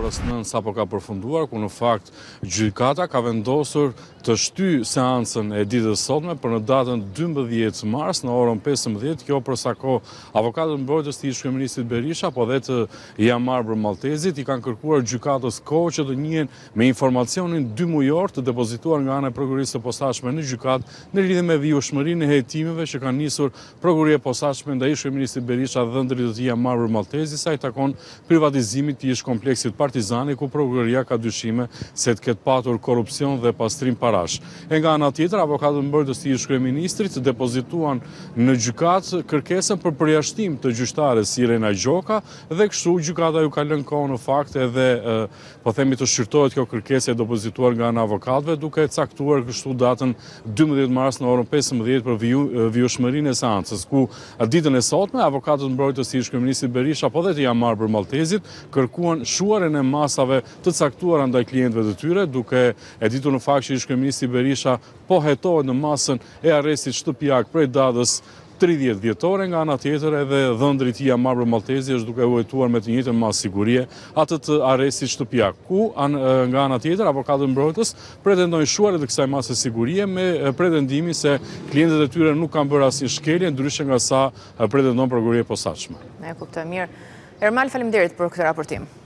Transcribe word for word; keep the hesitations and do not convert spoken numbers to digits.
javës nëntë sapo ka përfunduar, ku në fakt gjykata ka vendosur të shtyjë seancën e ditës sotme për në datën dymbëdhjetë mars në orën pesëmbëdhjetë. Kjo për sa kohë avokatët mbrojtës të ish-kryeministit Berisha, po dhe të Iamarbër Maltezit i kanë kërkuar gjykatës kohë që të njihen me informacionin dy mujor të depozituar nga ana e prokurisë së posaçme në gjykatë në lidhje me vijshmërinë e hetimeve që kanë nisur prokuria e posaçme ndaj ish-kryeministit Berisha dhe ndërit të Iamarbër Maltezit, sa i takon privatizimit të ish kompleksit Partizani, ku prokuroria ka dyshime se të ketë patur korrupsion dhe pastrim parash. E nga ana tjetër, avokatët mbrojtës të ish-kryeministrit depozituan në gjykatë kërkesën për përjashtim të gjyqtares Irena Gjoka dhe kështu gjykata ju ka lënë kohë në fakt edhe po themi të shqyrtohet kjo kërkesë e depozituar nga ana avokatëve, duke caktuar kështu datën dymbëdhjetë mars në orën pesëmbëdhjetë për vijshmërinë e seancës, ku ditën e sotme avokatët mbrojtës të ish-kryeministit Berisha po dhe të Iamarbër Maltezit kërkuan shuarjen e masave të caktuara ndaj klientëve të tyre, duke e ditur në fakt që ish-kryeministi Berisha po hetohet në masën e arrestit shtëpiak prej datës tridhjetë dhjetore. Nga ana tjetër edhe dhëndri i Iamarbër Maltezi është duke u hetuar me të njëjtën masë sigurie atë të arrestit shtëpiak, ku nga ana tjetër avokatët mbrojtës pretendojnë shuarje të kësaj mase sigurie me pretendimin se klientët e tyre nuk kanë bërë asnjë shkelje, ndryshe nga sa pretendon prokuria e posaçme. Ne kuptoj mirë. Ermal, faleminderit për këtë raportim.